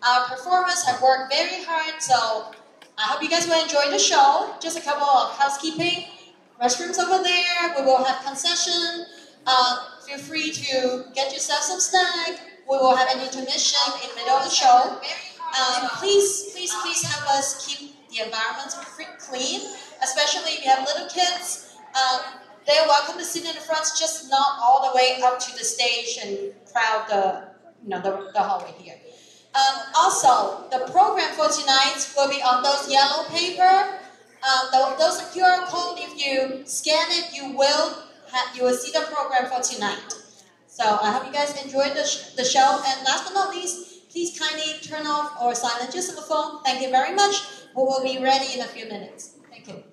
Our performers have worked very hard, so I hope you guys will enjoy the show. Just a couple of housekeeping. Restrooms over there. We will have concession. Feel free to get yourself some snack. We will have an intermission in the middle of the show. Please help us keep the environment clean, especially if you have little kids. They're welcome to sit in the front, just not all the way up to the stage and crowd the hallway here. Also, the program for tonight will be on those yellow paper. Those QR code. If you scan it, you will see the program for tonight. So I hope you guys enjoyed the show. And last but not least, please kindly turn off or silence your cell phone. Thank you very much. We will be ready in a few minutes. Thank you.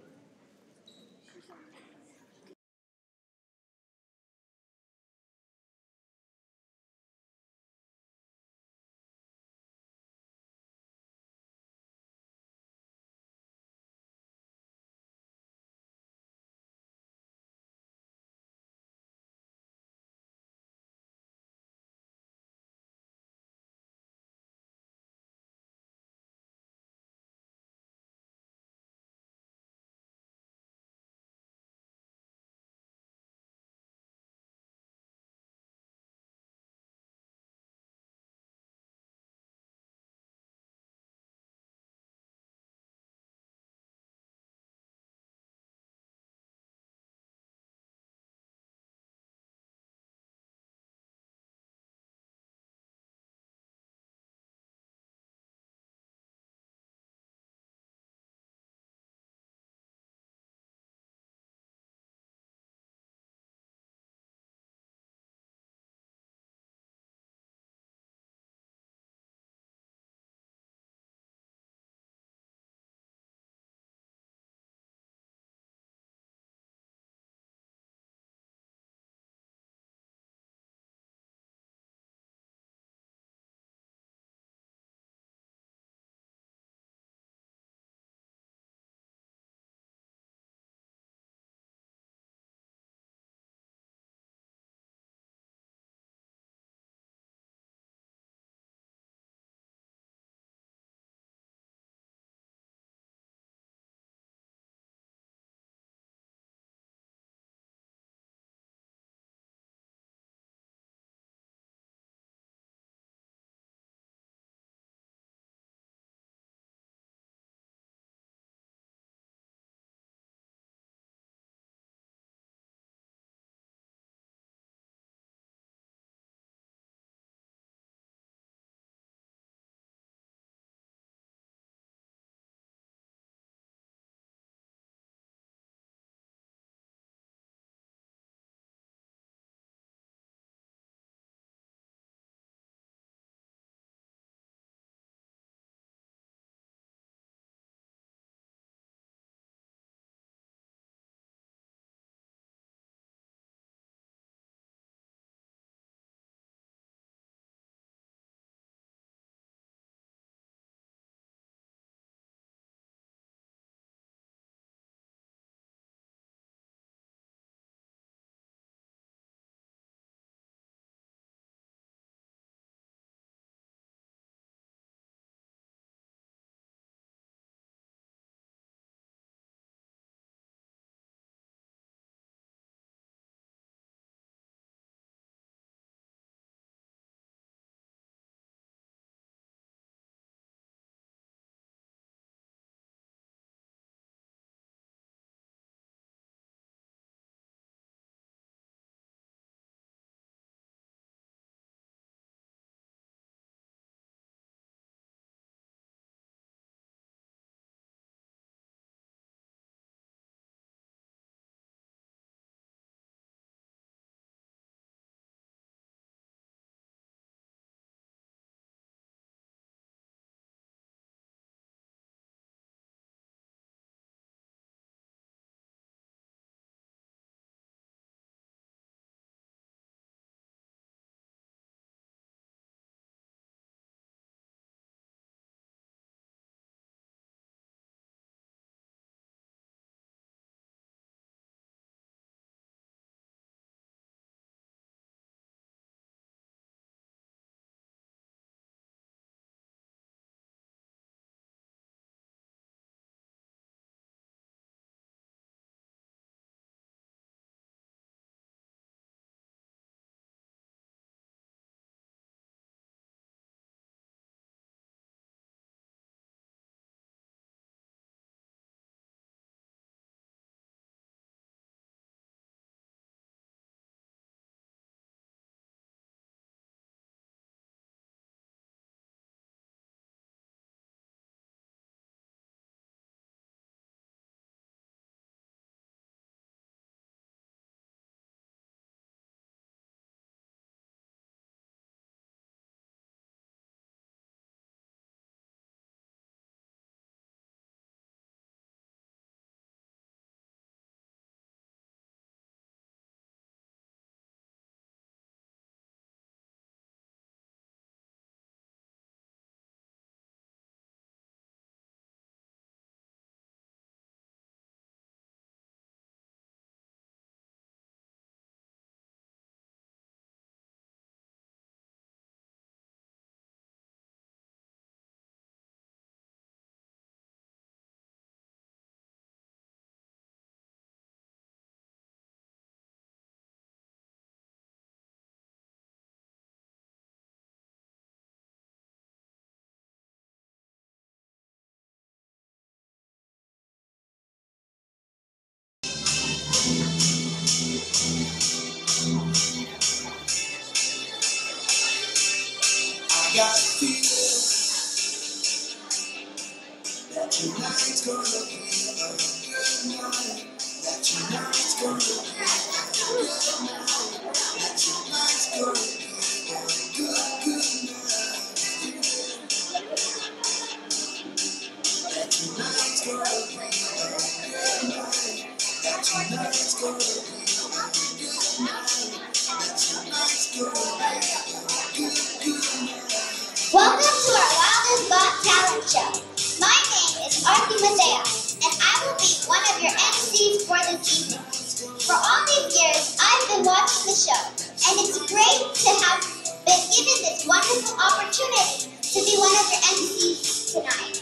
Welcome to our Wildest Got Talent show. My name is Arthi Mateo, and I will be one of your MCs for this evening. For all these years, I've been watching the show, and it's great to have been given this wonderful opportunity to be one of your MCs tonight.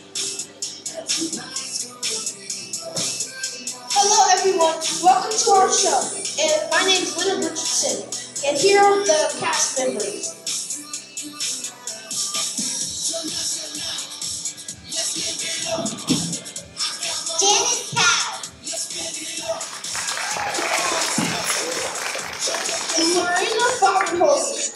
Hello everyone, welcome to our show. And my name is Leonard Richardson, and here are the cast members. Janice Cow, Marina Fagerhosen,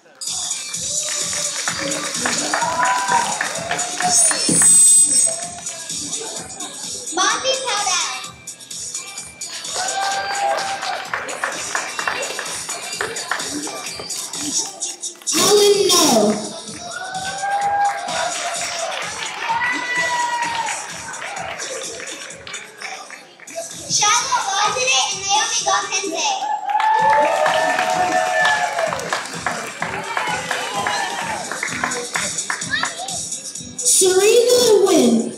Monty Powdell, Helen No, Charlotte Wazire, and Naomi Gokensei. Serena Wynn,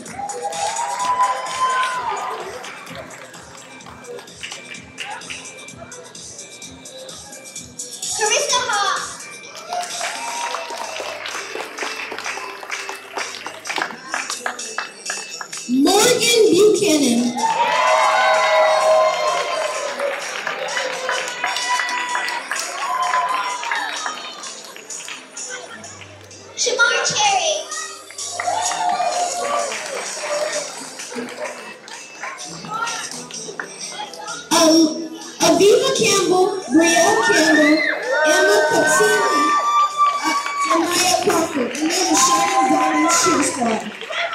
Carissa Hawk, Morgan Buchanan, Shamar Cherry, Aviva Campbell, Brielle Campbell, Emma Patsini, and Maya Parker, and they're the Shannon Garden Cheer Squad.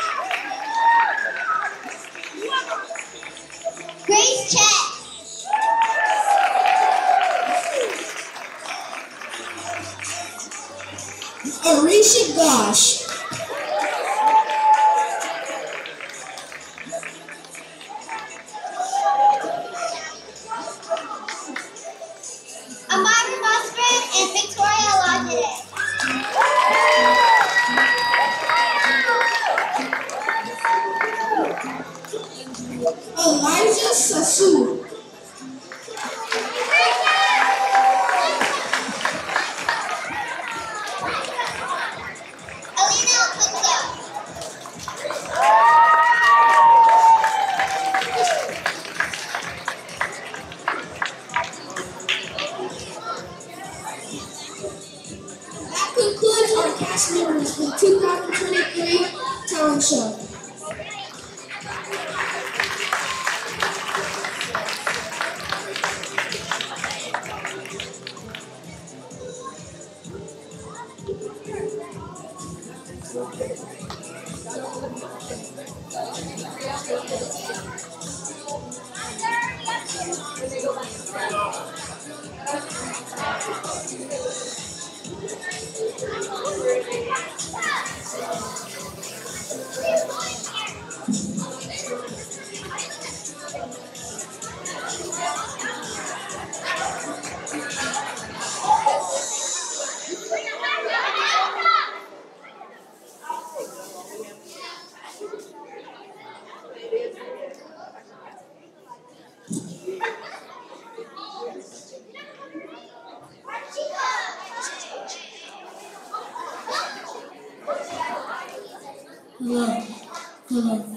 Grace Chet, Arisha Gosh, Amara Musgren, and Victoria Lodgett. Elijah Sassoon, Alina Alfonso, that concludes our cast members for the 2023 talent show. Hello.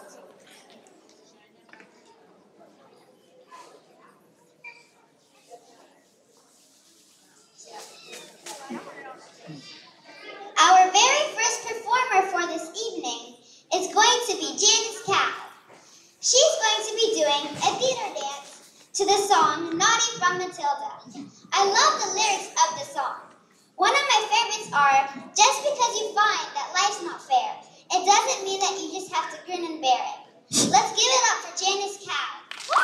Our very first performer for this evening is going to be Janice Cow. She's going to be doing a theater dance to the song Naughty from Matilda. I love the lyrics of the song. One of my favorite pirates are, just because you find that life's not fair, it doesn't mean that you just have to grin and bear it. Let's give it up for Janice Cow.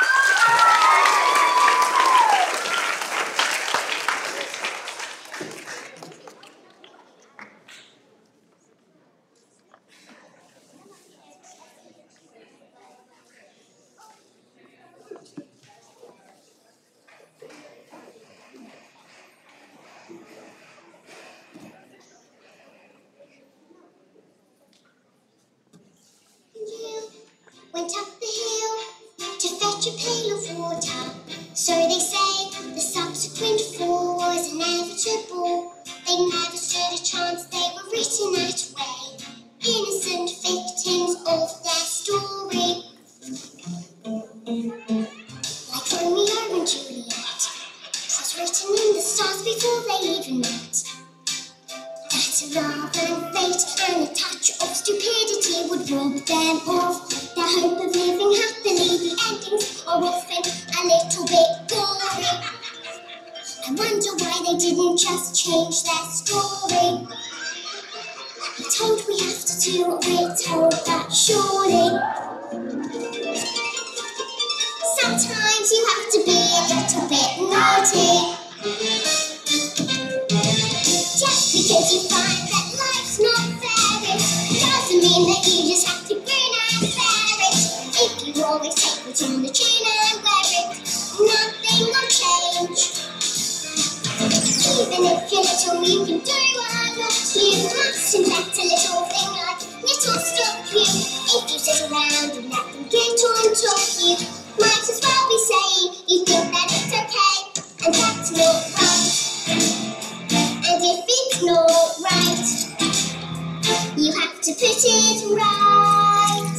Went up the hill to fetch a pail of water. So they say the subsequent fall was inevitable. They never stood a chance, they were written that way. Innocent victims of their story. Like Romeo and Juliet, 'twas written in the stars before they even met. That love and fate and a touch of stupidity would rob them of their hope of living happily. The endings are often a little bit gory. I wonder why they didn't just change their story. We're told we have to do what we're told, but surely sometimes you have to be a little bit naughty. Just because you find that life's not fair, it doesn't mean that you just have to grin and bear it. If you always take it on the chin and wear it, nothing will change. Even if you're little, you can do a lot. You mustn't let a little thing like little stop you. If you sit around and let them get on top of you, might as well be saying you think that it's okay, and that's not right. And if it's not right, you have to put it right.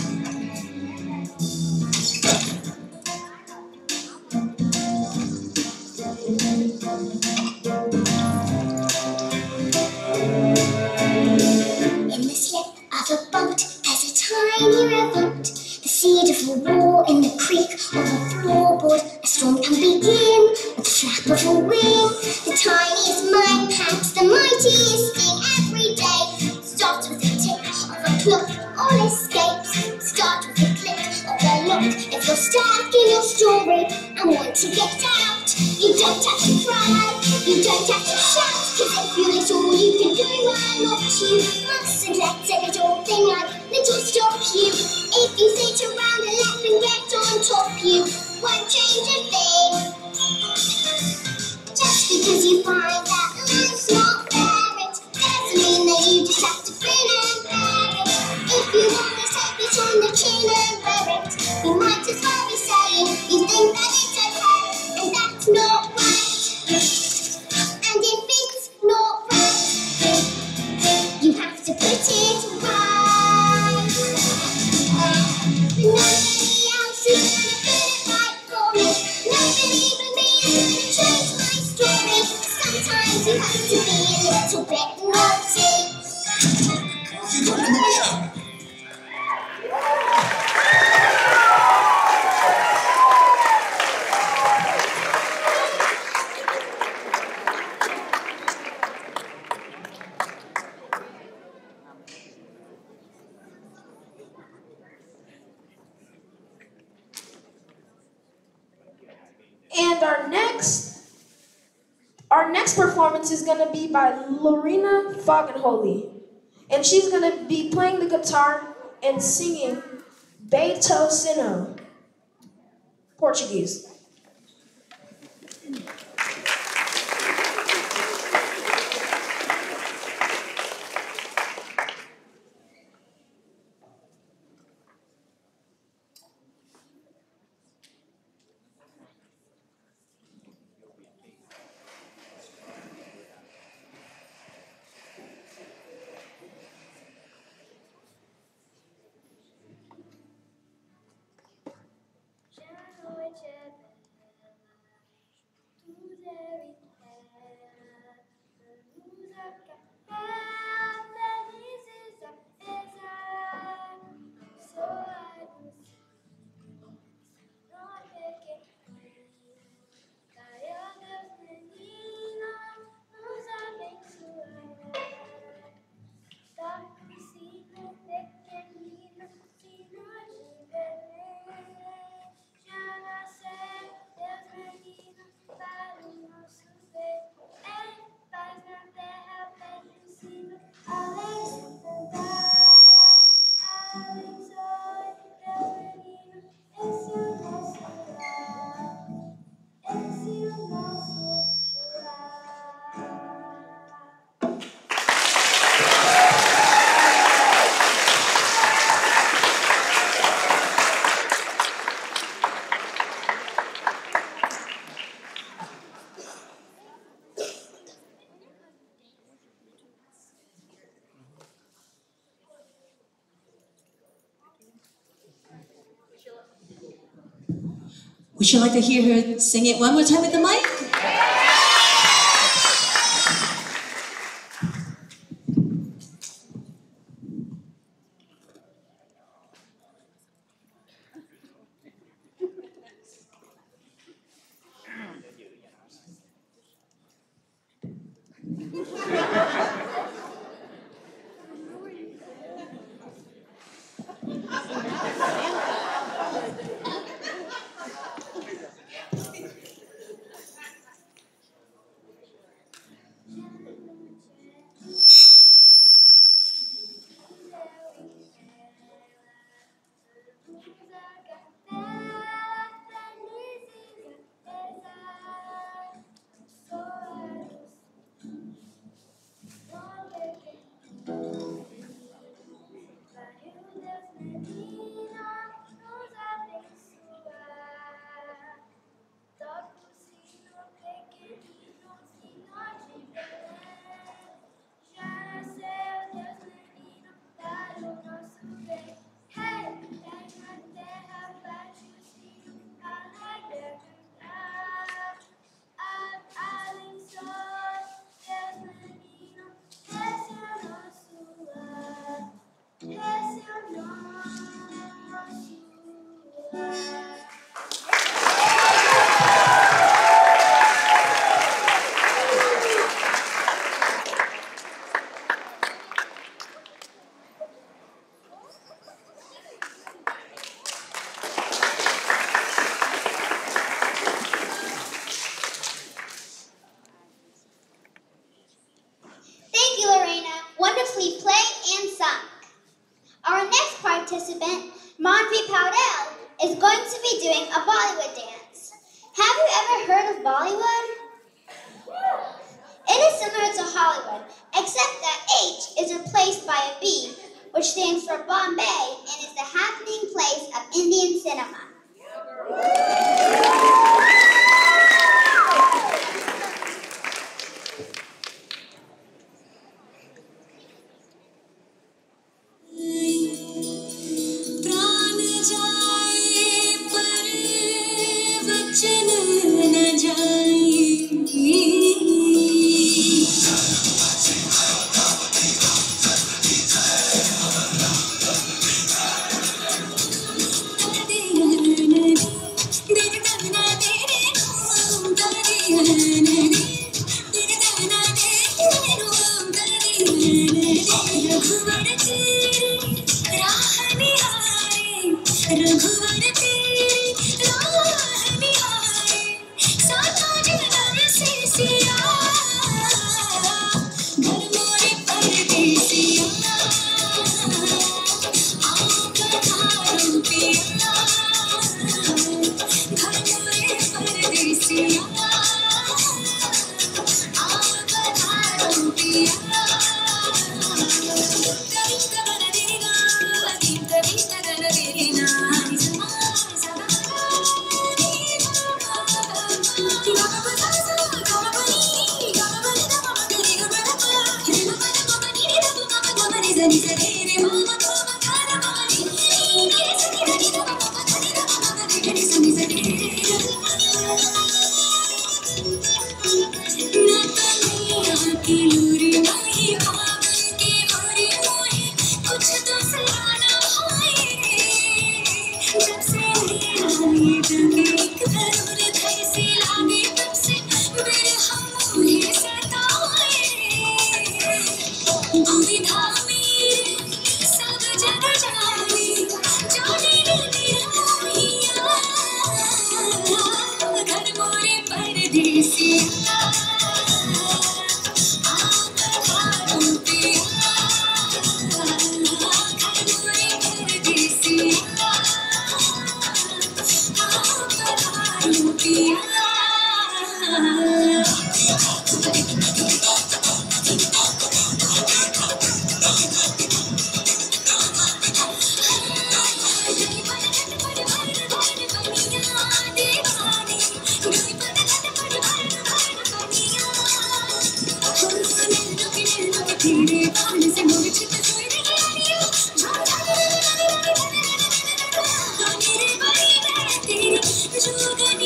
In the slip of a boat, there's a tiny revolt. The seed of a war in the creak of a floorboard. A storm can begin with the flap of a wing. The tiniest mind packs the mightiest thing every day. Starts with a tick of a clock, all escapes. Start with a click of a lock. If you're stuck in your story and want to get out, you don't have to cry, you don't have to shout. 'Cause if you little, you can do a lot. You mustn't let a little thing like little stop you. If you sit around and let them get on top you, won't change a thing. Just because you find that life's not fair, it doesn't mean that you just have to grin and bear it. If you always take it on the chin and wear it, you might as well be saying you think that it's okay, and that's not right. And if it's not right, you have to put it right. Nobody else is gonna put it right for me. Nobody but me is gonna change my story. Sometimes you have to be a little bit naughty. And our next performance is gonna be by Lorena Fagenholy. And she's gonna be playing the guitar and singing Beto Sino, Portuguese. Chip Would you like to hear her sing it one more time with the mic? Thank you, Lorena. Wonderfully played and sung. Our next participant, Manvi Paudel, is going to be doing a Bollywood dance. Have you ever heard of Bollywood? It is similar to Hollywood, except that H is replaced by a B, which stands for Bombay and is the happening place of Indian cinema. Joga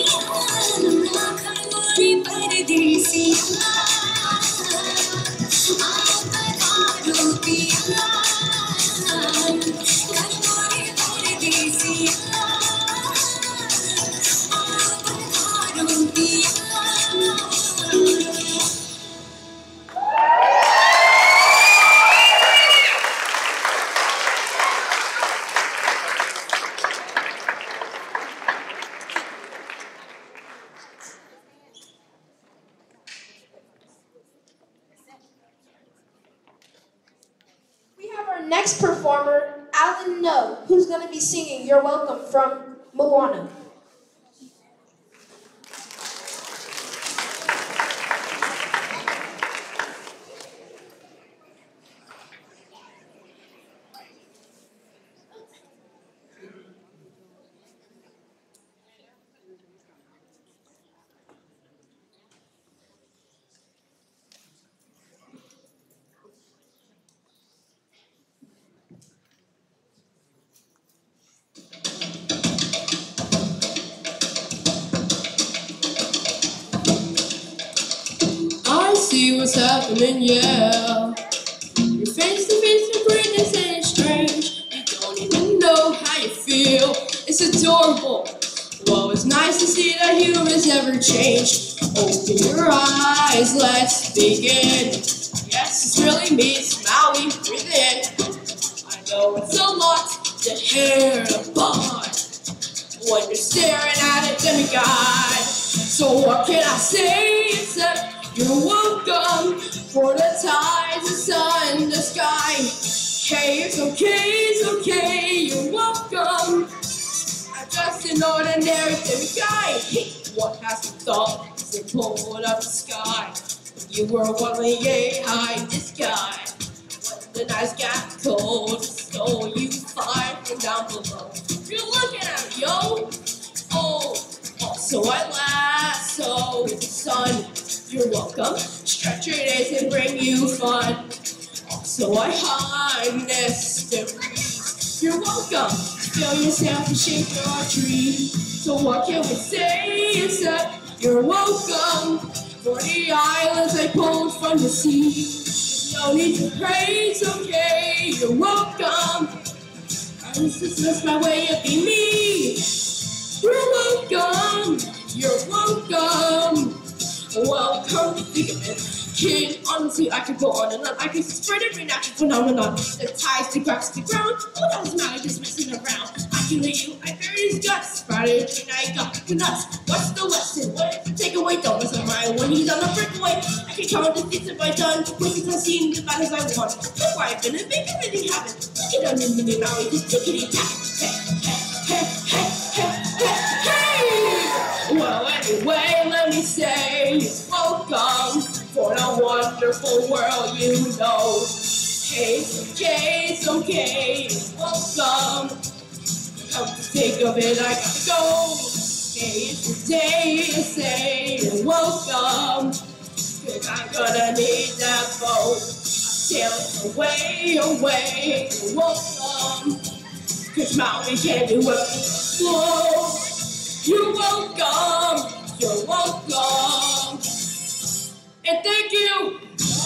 next performer, Alan No, who's going to be singing You're Welcome from Moana. I see what's happening, yeah. You're face to face with greatness and it's strange. You don't even know how you feel. It's adorable. Well, it's nice to see that humans never change. Open your eyes, let's begin. Yes, it's really me, it's Maui, breathe in. I know it's a lot to hear about when you're staring at a demigod. So what can I say except you're welcome for the tides, the sun, the sky. Hey, it's okay, you're welcome. I'm just an ordinary guy. Hey, what has you thought is it pulled up the sky? You were one way high in the sky. When the nights got cold, so you fly from down below. You're looking at me, yo. Oh, so I lasso the sun. You're welcome. Stretch your days and bring you fun. So I harness the breeze. You're welcome. Feel yourself and shake your tree. So what can we say except you're welcome for the islands I pulled from the sea. There's no need to pray, it's okay. You're welcome. This is just my way of being me. You're welcome. You're welcome. Welcome to think of it. Kid, honestly, I could go on and on. I could spread every natural phenomenon. The ties to cracks to ground. Oh, doesn't matter, just messing around. I can hear you, I bury his guts. Friday, I got the nuts. What's the lesson? What is the takeaway? Don't mess around when he's on the breakaway. I can count the things if I done. Places I've seen, the battles I won. That's why I've been and make everything happen. Look at them in the Maui, just tickety tap. Hey. Well, anyway, let me say, welcome for the wonderful world you know. Hey, it's okay, welcome. Come to think of it, I gotta go. Hey, it's a day to say welcome. 'Cause I'm gonna need that boat. Sail away, welcome. 'Cause Maui can't do it slow. You're welcome, you're welcome. And thank you.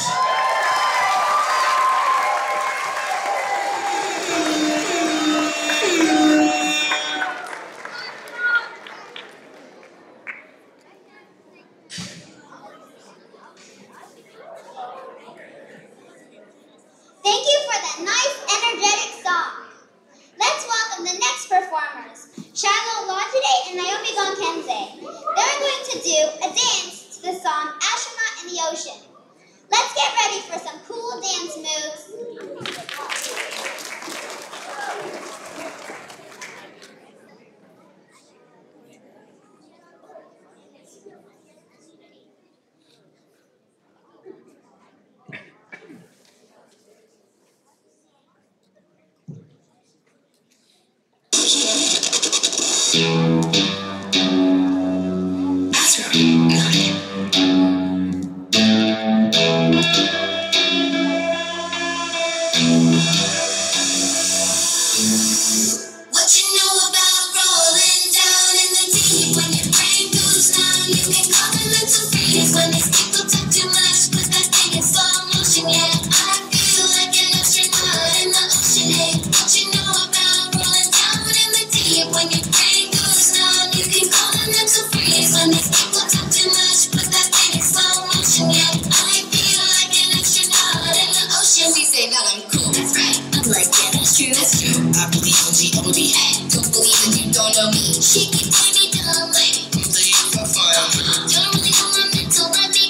Thank you for that nice, energetic song. Let's welcome the next performers, Shiloh Longide and Naomi Gonkenze. They're going to do a dance to the song Astronaut in the Ocean. Let's get ready for some cool dance moves.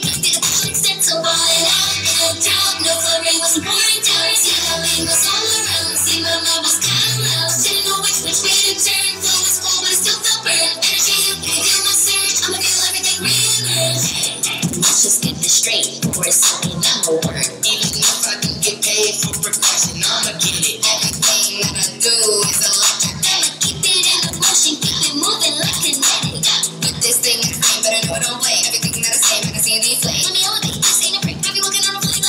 Was born to receive a was all around. straight for a second. I'ma work, even if I do get paid for progression. I'ma get it. Everything that I do is electric. I'ma keep it in the motion, keep it moving like kinetic. But this thing is fine, but I know it don't play. Everything that I say, man, I see in these plays. Let me elevate, this ain't a break. I be walking on a plane.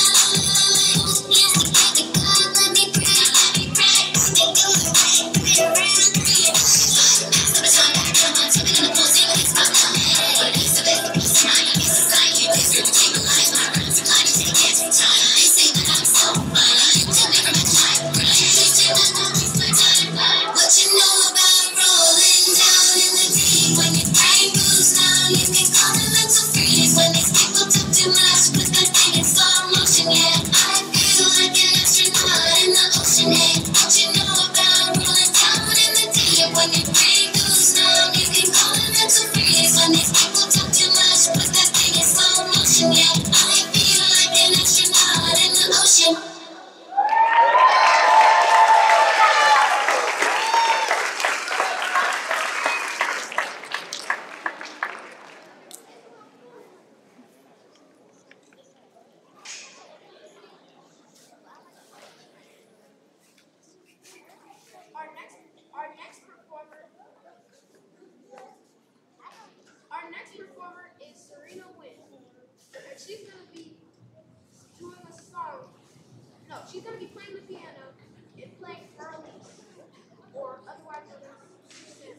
Our next performer is Serena Wynn, and she's gonna be doing a song. No, she's gonna be playing the piano and playing Burlese, or otherwise known as Susan.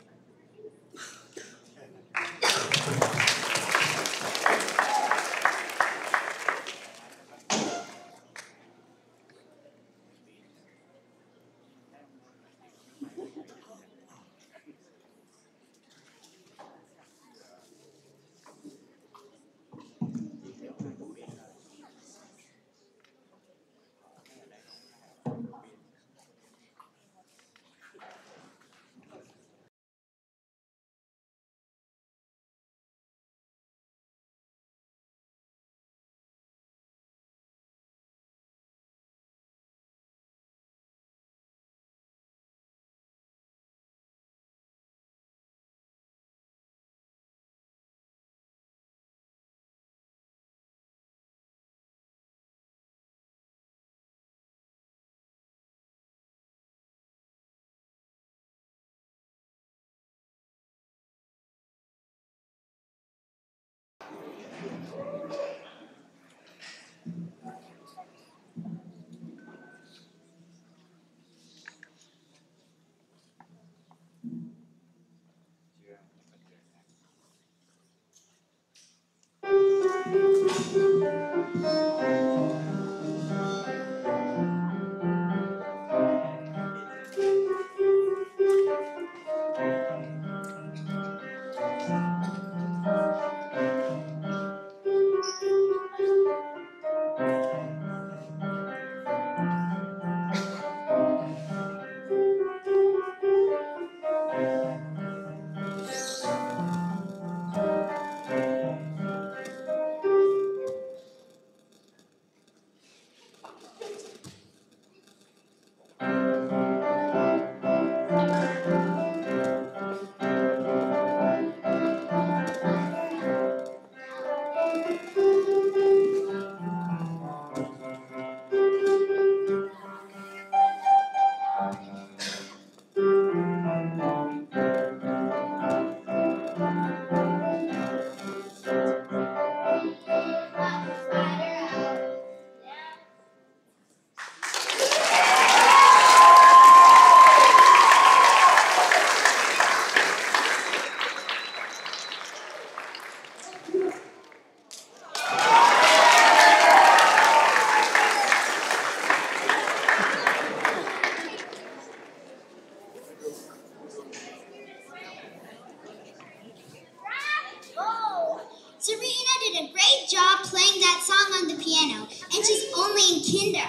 Serena did a great job playing that song on the piano, and she's only in kinder.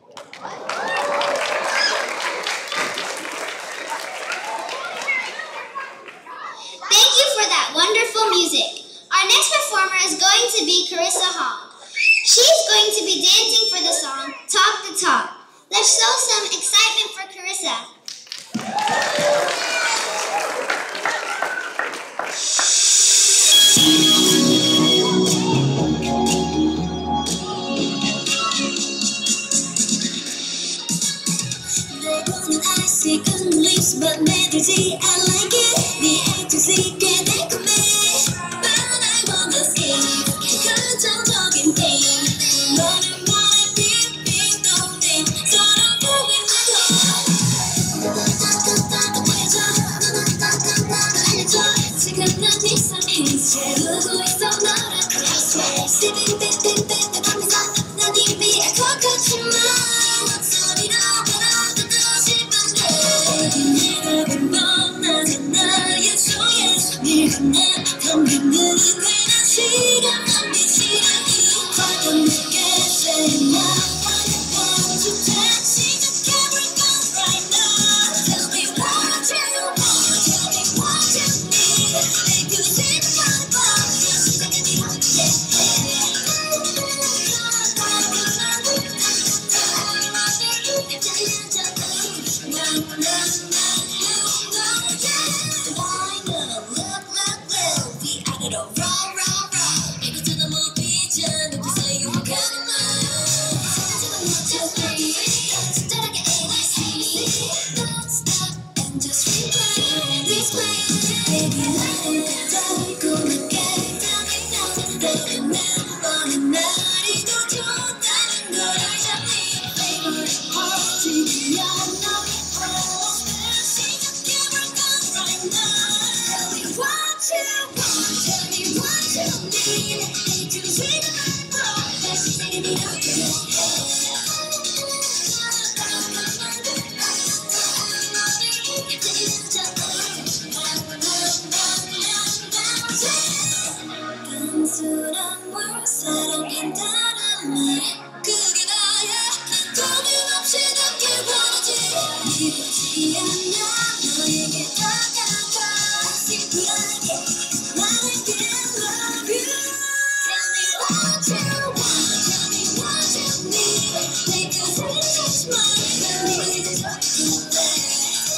Thank you for that wonderful music. Our next performer is going to be Carissa Hall. She's going to be dancing for the song Talk the Talk. Let's show some excitement for Carissa. 보는 아직은 립스만 내들지 I like it 네 액티지 꽤 달콤해 But I wanna escape 긍정적인 thing 너는 뭐에 빙빙 도네 서로 보이는 알려줘 지금 난 네 채우고 있어 너라고 I swear Sipping 하면서 난 이미 알 것 같지만 목소리로 걸어두고 싶은데 Baby 내가 뻔뻔하잖아 Yes oh yes 늘 하나 덤비는 괜한 시간 낭비시간 화가 내게 say now Want to dance 시작해볼까 right now Tell me what you want Tell me what you need Make you see the fun 시작은 이렇게 사랑한다는 말 그게 나야 고민 없이 닿길 원하지 이루지 않아 너에게 다가가 심플하게 나에게 love you Tell me what you want Tell me what you need Make you touch mine 난 이제 좋은데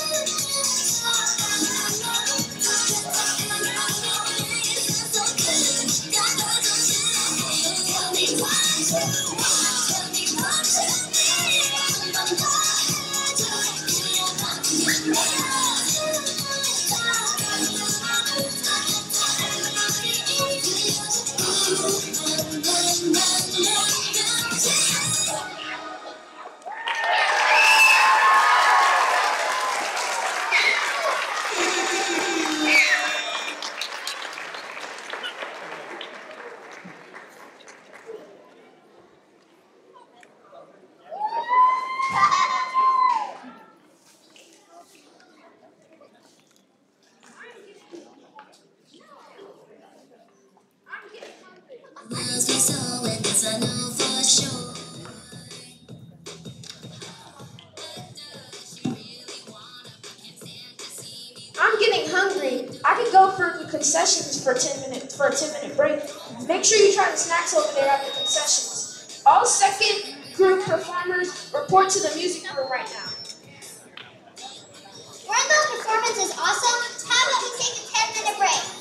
I'm getting hungry. I could go for the concessions for a 10-minute break. Make sure you try the snacks over there at the concessions. All second group performers report to the music room right now. Weren't those performances awesome? How about we take a 10-minute break?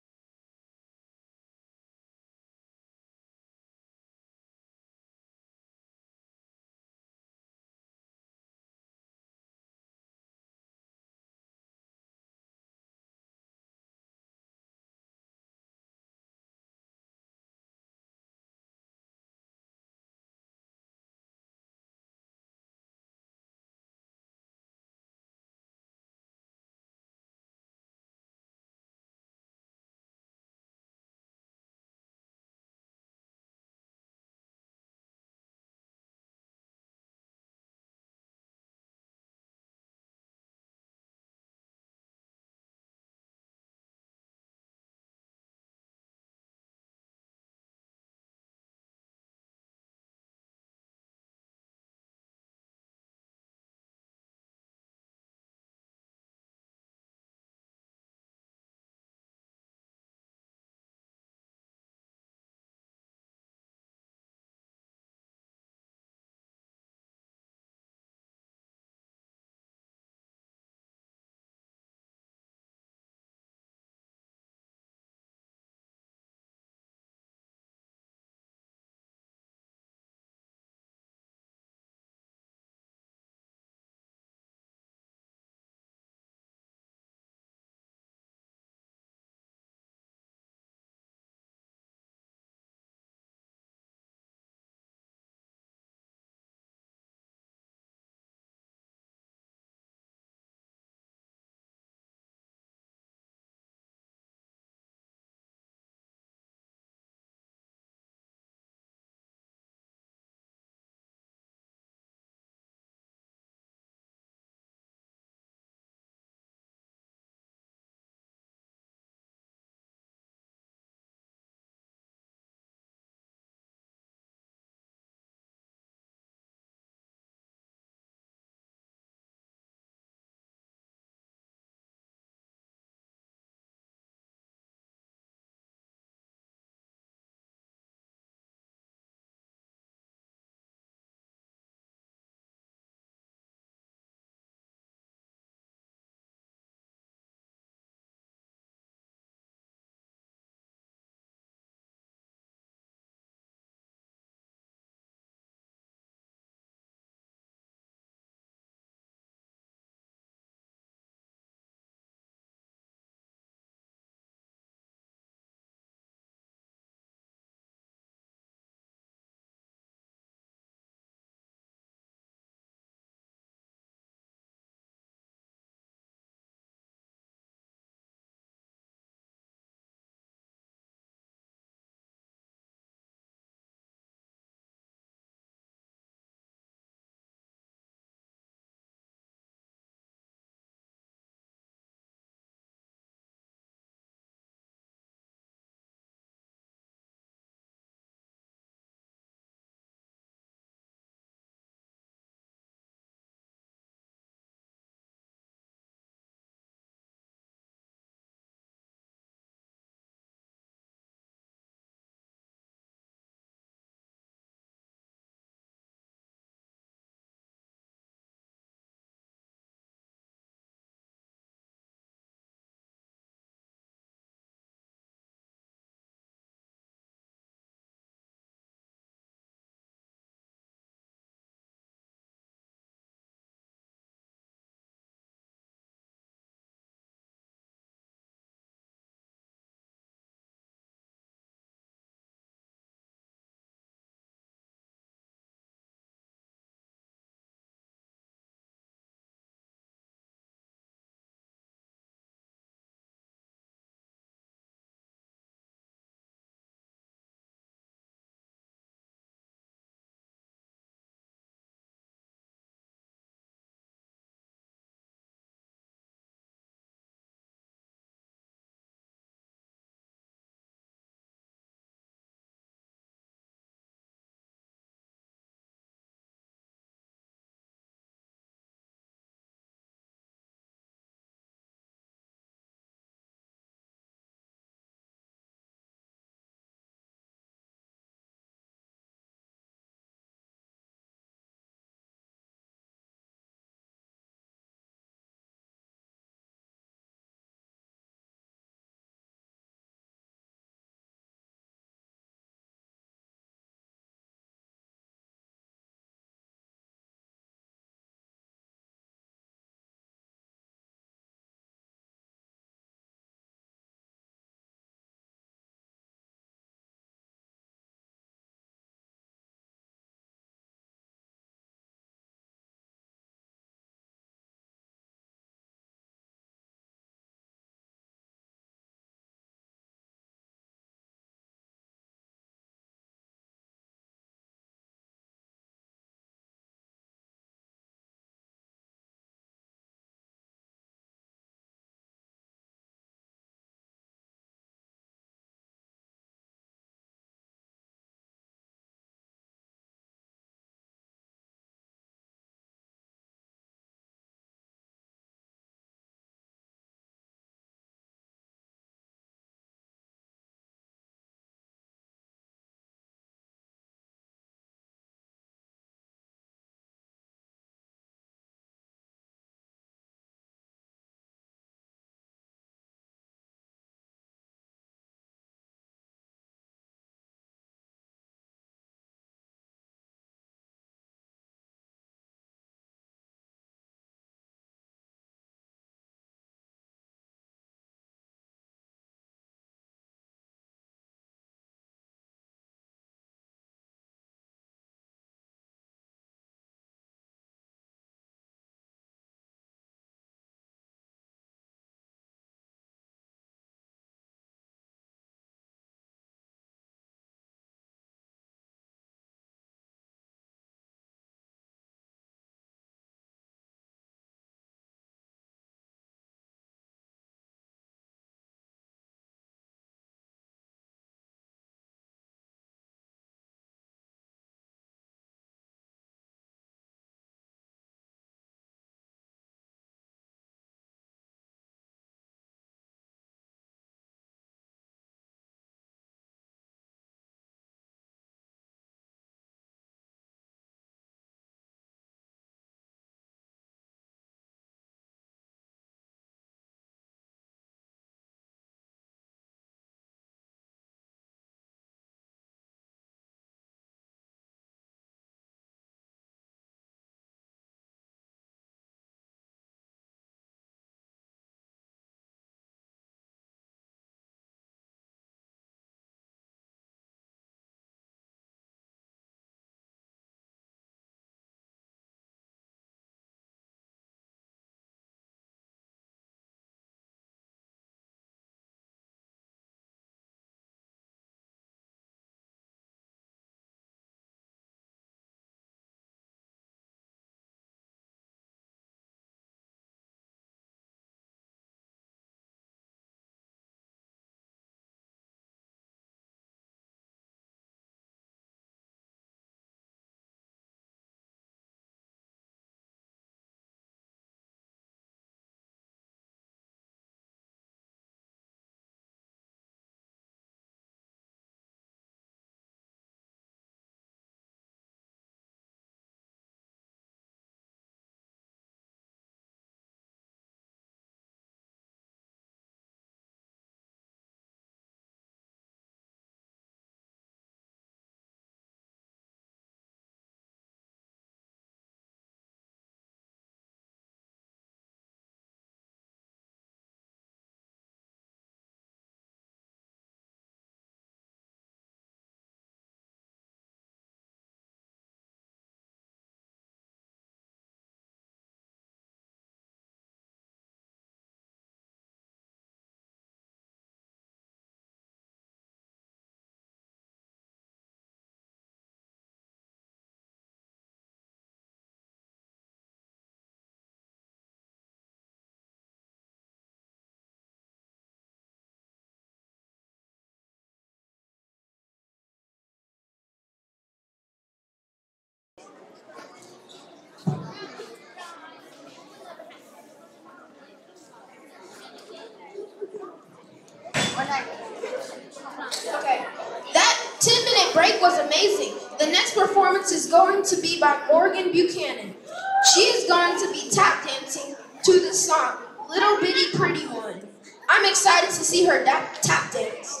The next performance is going to be by Morgan Buchanan. She is going to be tap dancing to the song, Little Bitty Pretty One. I'm excited to see her tap dance.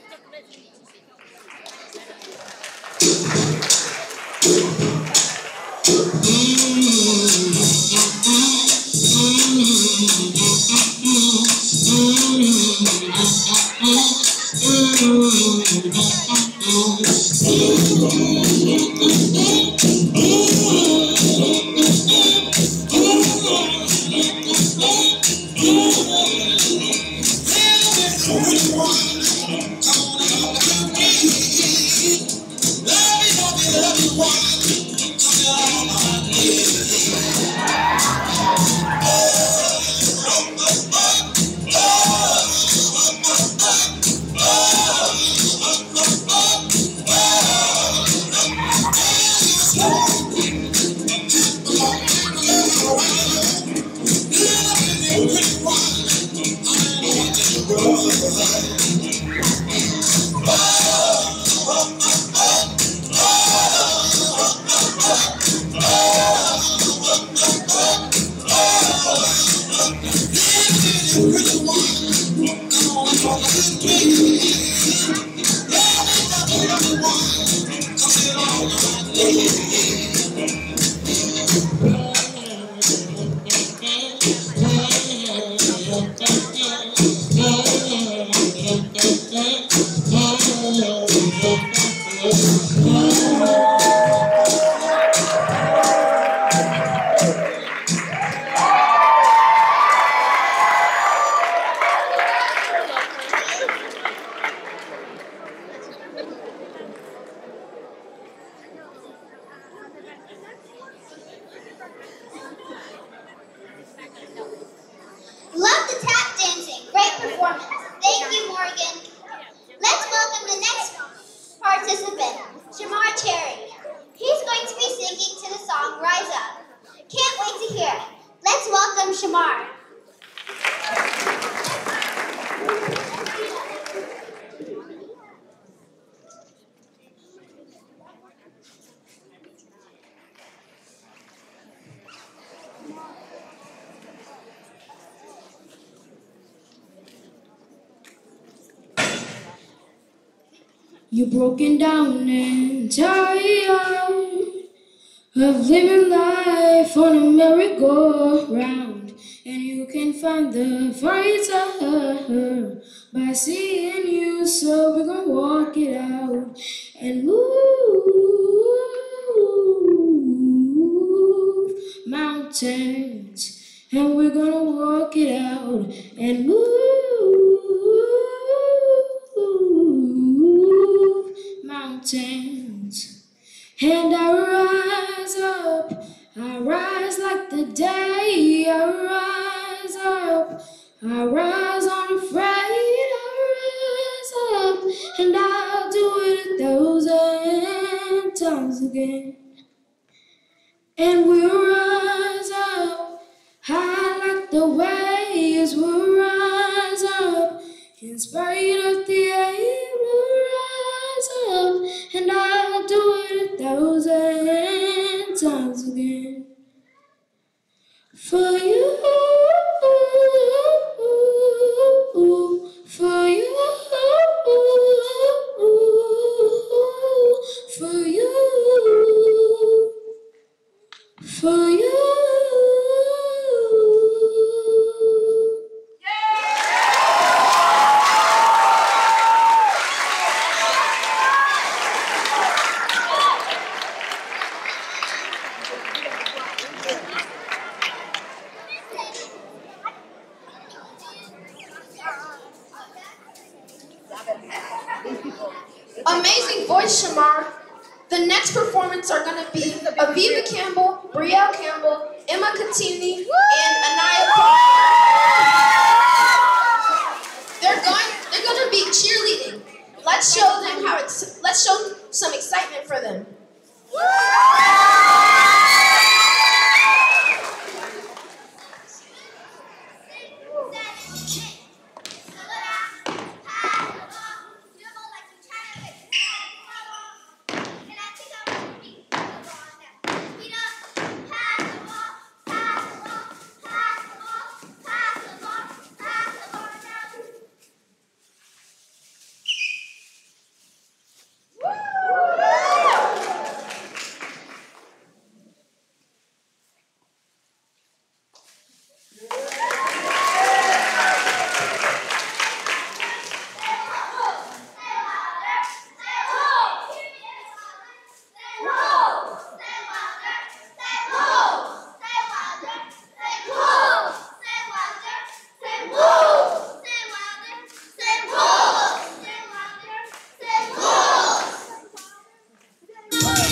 Love the tap dancing. Great performance. Thank you, Morgan. Let's welcome the next participant, Shamar Cherry. He's going to be singing to the song Rise Up. Can't wait to hear it. Let's welcome Shamar. You're broken down and tired of living life on a merry-go-round, and you can find the fighter by seeing you. So we're gonna walk it out and move mountains, and we're gonna walk it out and move mountains. And I rise up, I rise like the day, I rise up, I rise unafraid, I rise up, and I'll do it 1,000 times again. And we'll rise up, high like the waves, we'll rise up, in spite of the air, we'll rise up, and I'll do it 1,000 times again. For you, for you, for you, for you. Amazing voice, Shamar. The next performers are going to be Aviva Campbell, Brielle Campbell, Emma Catini, and Anaya Parker. They're going to be cheerleading. Let's show them let's show some excitement for them. Can I pick up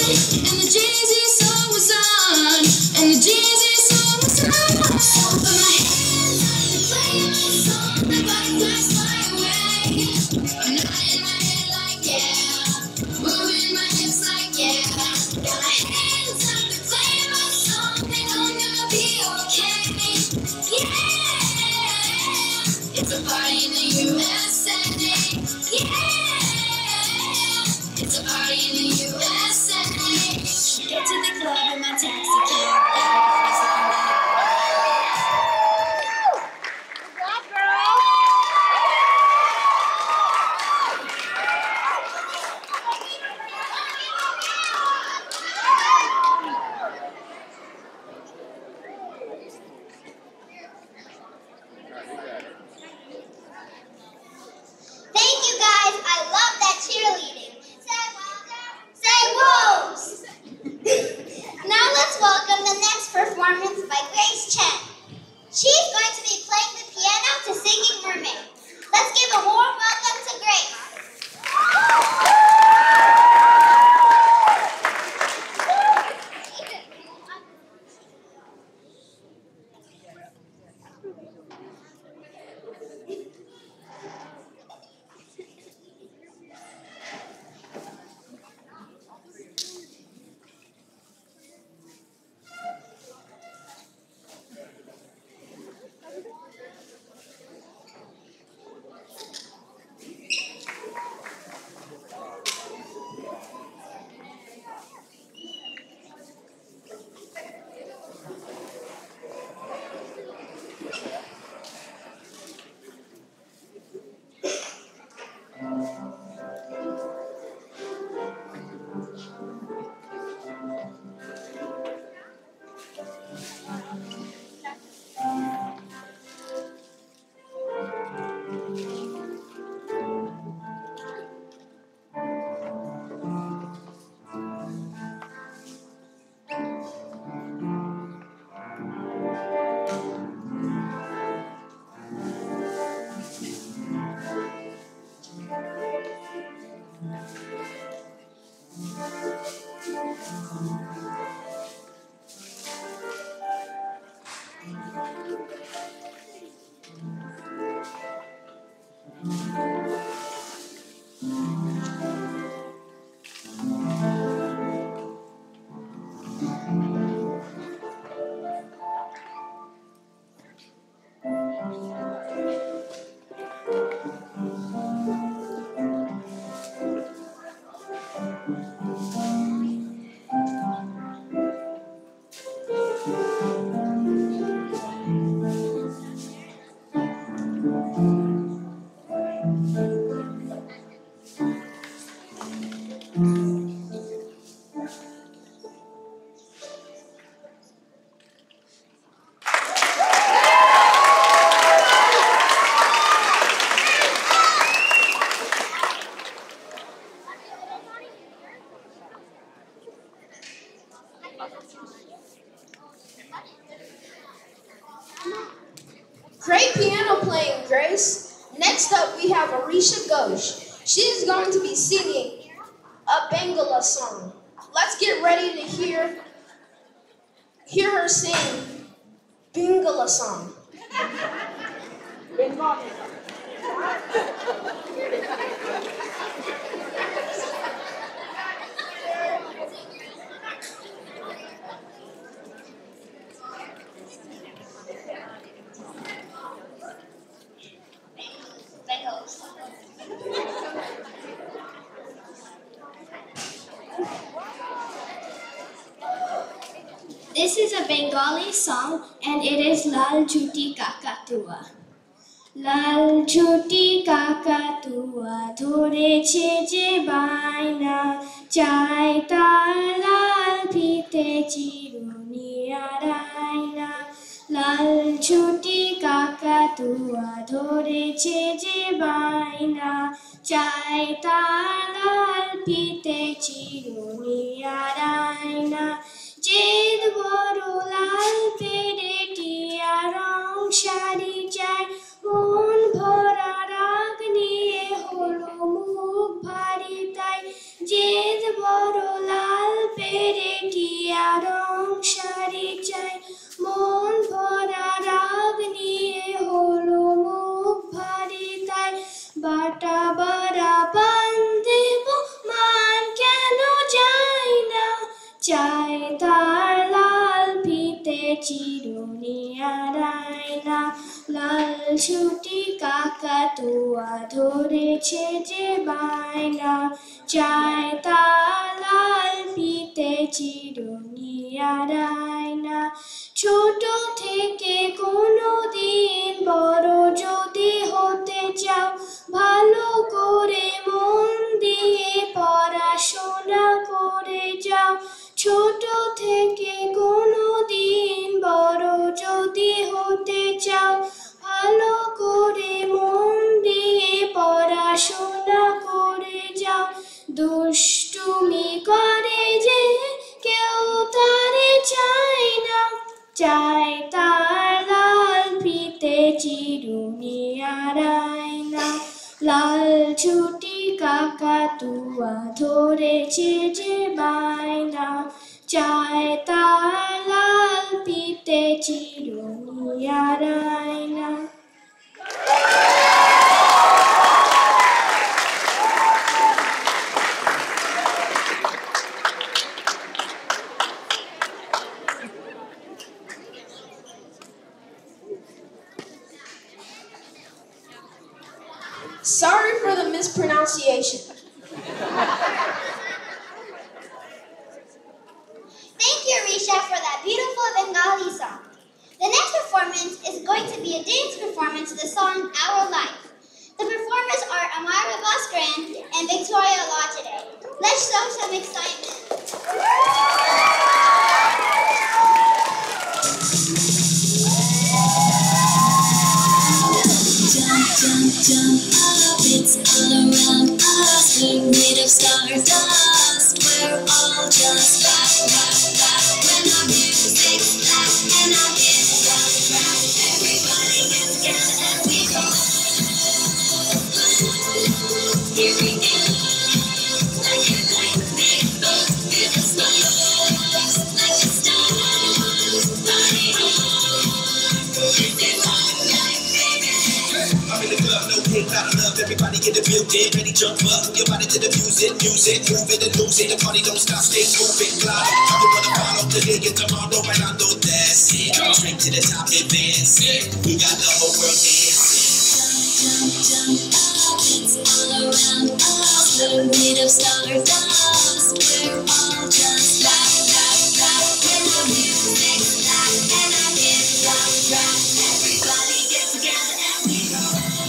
and the Jay-Z song was on, and the Jay-Z song was on. So put my hands up and play my song, the butterflies fly away. I'm nodding my head like yeah, moving my hips like yeah. Got my hands up and play my song, and I'm gonna be okay. Yeah, it's a party in the USA. Yeah, it's a party in the USA. Get to the club in my taxi cab. Everybody's looking Thank you guys. I love that cheerleading. Say wolves. Now let's welcome the next performance by Grace Chen. She's going to be playing the piano to Singing Mermaid. Let's give a warm welcome to Grace. Great piano playing, Grace. Next up, we have Arisha Ghosh. She is going to be singing a Bangla song. Let's get ready to hear her sing Bangla song. This is a Bengali song and it is Lal Chuti Kakatua. Lal Chuti Kakatua ধরেছে যে বাইনা চাই তার লাল ফিতে চিরুনিয়ার আয়না লাল ছুটি কাকাতুয়া ধরেছে যে বাইনা চাই তার লাল ফিতে চিরুনিয়ার আয়না জেদ বড় লাল পেরেটিয়া রং শাড়ি চাই মন ভরা রাগ নিয়ে হলো মুখ ভারী তাই জেদ বড় লাল পেরে কি আর সংসারে চাই মন ভরা রাগ নিয়ে হলো মুখ ভারী তাই বাটা বারা বান্দেব মান কেন যায় না চাই তার লাল ফিতে চিরুনি আর আয়না লাল ছুটি কাকাতুয়া ধরেছে যে বায়না চাই তার লাল ফিতে চিরুনি আর আয়না ছোট থেকে কোনো দিন বড় যদি হতে চাও ভালো করে মন দিয়ে পড়াশোনা করে যাও ছোট থেকে কোনো দিন বড় যদি হতে চাও ভালো করে মন দিয়ে পড়াশোনা করে যাও দুষ্টুমি করে যে কেউ তারে চায় না চাই তার লাল ফিতে চিরুনি আর আয়না লাল ছুটি কাকাতুয়া ধরেছে যে বায়না চাই তার লাল ফিতে চিরুনি আর আয়না Sorry for the mispronunciation. Thank you, Risha, for that beautiful Bengali song. The next performance is going to be a dance performance of the song Our Life. The performers are Amara Bhaskaran and Victoria Lachade. Let's show some excitement. Jump, jump, jump up, it's all around us. We're made of stardust. We're all just laugh, laugh, laugh. When our music's loud and our kids rock, rock. Everybody gets together and we go. Here we go. Like a lightning bolt, feel the sparks. Like a stars, party on. This is our life, baby. I'm in the club, no hate, lot of love. Everybody in the building, ready jump up. Your body to the music, music, move it and lose it. The party don't stop, stay moving, glide. I'm the one to follow today and tomorrow, right? I know that's it. Straight to the top, advancing. We got the whole world dancing. Jump, jump up, it's all around us. We're made of stardust. We're all just laugh, laugh, laugh. When the music's loud and our kids rock, rock. Everybody get together and we go.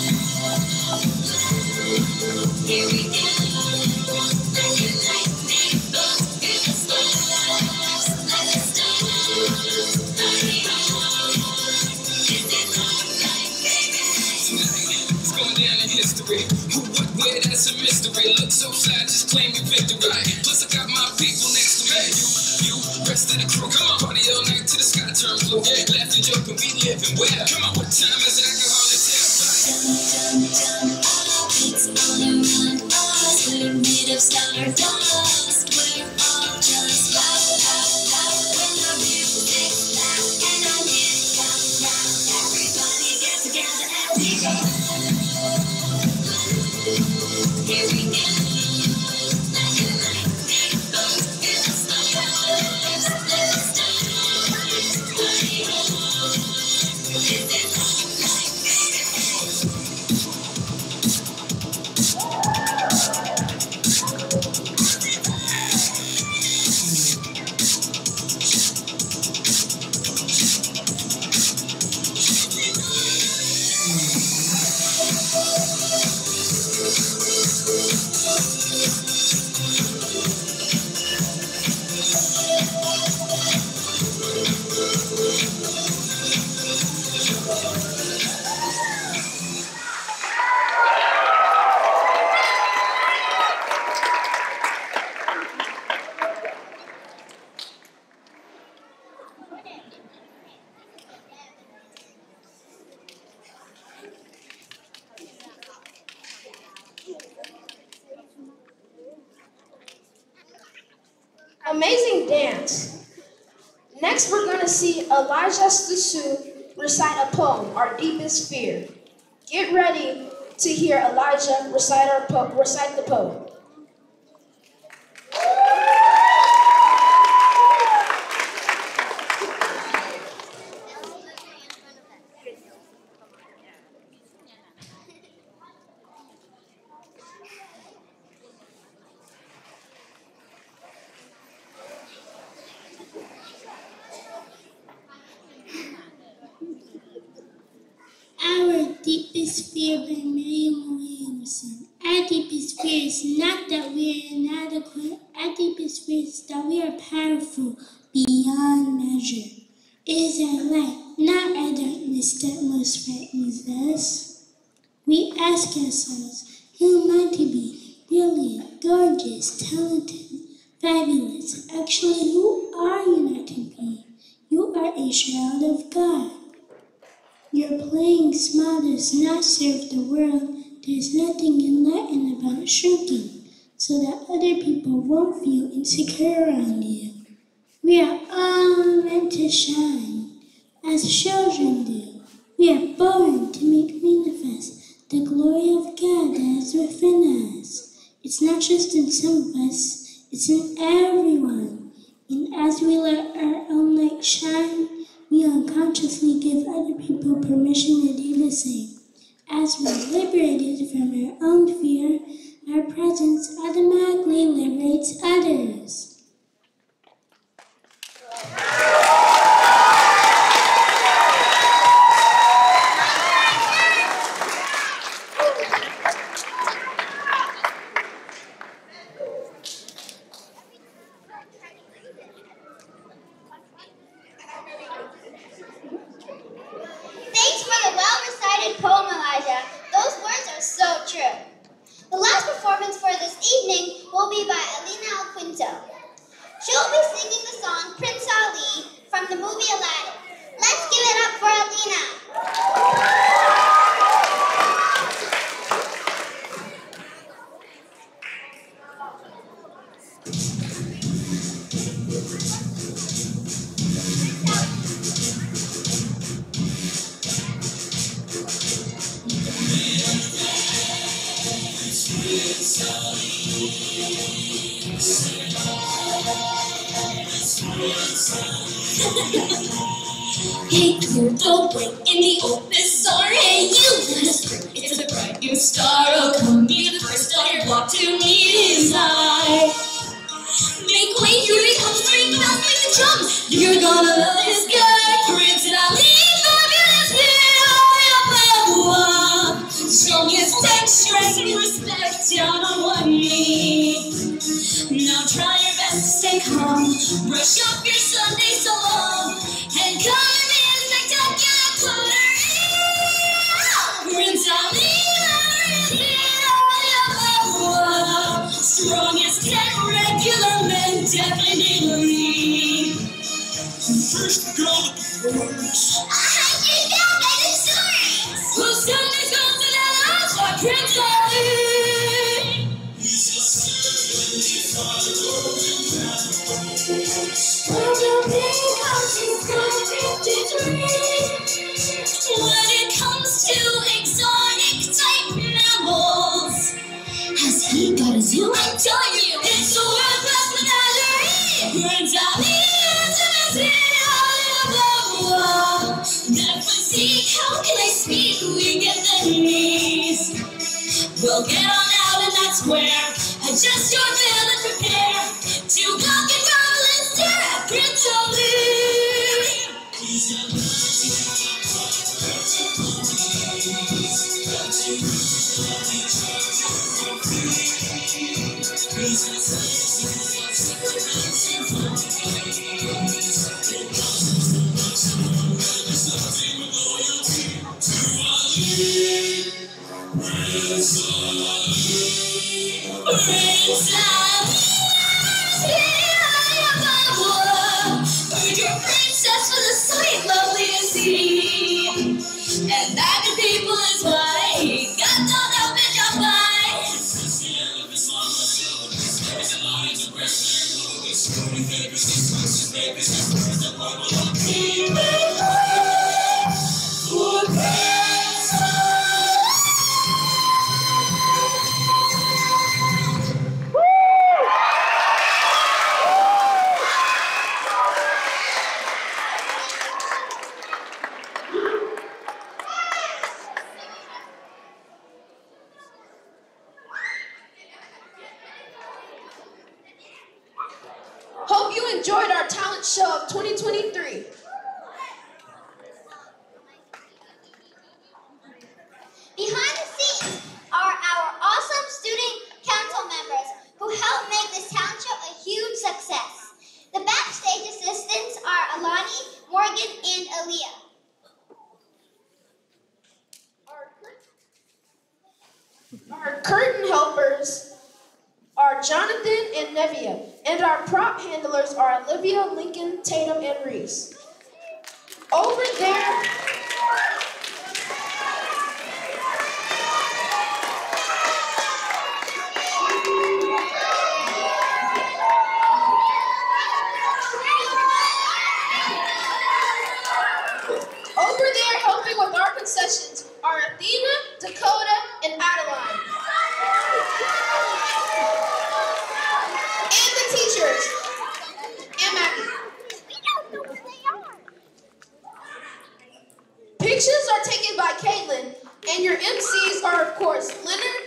Here we go. Like a lightning bolt, feel the sparks. Like a stars, party on. This is our life, baby. It's going down in history. Who, what, where, that's a mystery. Look so fly, just claim your victory. Plus I got my people next to me. You, rest of the crew. Come on, party all night till the sky turns blue. Laugh and joke and we living well. Come on, what time is it? I can hardly tell. Jump, jump, jump up, it's all around us. We're made of stardust. We're all just laugh, laugh, laugh. When the music's loud and our kids rock, rock. Everybody get together and we go. Here we go. Like a lightning bolt, feel the sparks. Like a stars, party on. This is our life, baby. amazing dance. Next, we're going to see Elijah Susu recite a poem, Our Deepest Fear. Get ready to hear Elijah recite the poem. Our deepest fear by Miriam Williamson. Our deepest fear is not that we are inadequate. Our deepest fear is that we are powerful beyond measure. It is our light, not our darkness, that most frightens us. We ask ourselves, who am I to be? Brilliant, gorgeous, talented, fabulous. Actually, who are you not to be? You are a child of God. Your playing small does not serve the world. There's nothing enlightened about shrinking, so that other people won't feel insecure around you. We are all meant to shine, as children do. We are born to make manifest the glory of God that is within us. It's not just in some of us, it's in everyone. And as we let our own light shine, we unconsciously give other people permission to do the same. As we're liberated from our own fear, our presence automatically liberates others. Thanks for the well-recited poem, Elijah. Those words are so true. The last performance for this evening will be by Alina Alquinto. She'll be singing the song Prince Ali from the movie Aladdin. Let's give it up for Alina. Hey, cool, don't wait in the open sorry. Hey, you let us bring it to the bright new star. Oh, come be the first on your block to meet his eye. Make way, here he comes, ring bells, make the drums. You're gonna love this guy, Prince Ali, fabulous hero. Strongest tech, strength, and respect down on one knee. Now try your best to stay calm, brush up your Sunday song, and come and be a spectacular coterie. Prince Ali, strongest ten regular men, definitely. First girl at the performance. You got it, insurance. Who Sundays goes to the house for Prince Ali? When it comes to exotic type mammals, has he got a zoo? I'm telling you, it's the world's best menagerie. Prince Ali is that physique, how can I speak? We get the knees. We'll get on out in that square. Adjust your veil and prepare to walk and roll and stare at Prince Ali. Heard your princess was a sight lovely to see, and that the people is why he got all that bitch up by. Hope you enjoyed our talent show of 2023. Behind the scenes are our awesome student council members who helped make this talent show a huge success. The backstage assistants are Alani, Morgan, and Aaliyah. Our curtain helpers are Jonathan and Nevia, and our prop handlers are Olivia, Lincoln, Tatum, and Reese. Over there, helping with our concessions are Athena, Dakota, and Adeline. And the teachers. And Maggie. Pictures are taken by Caitlin, and your MCs are, of course, Leonard,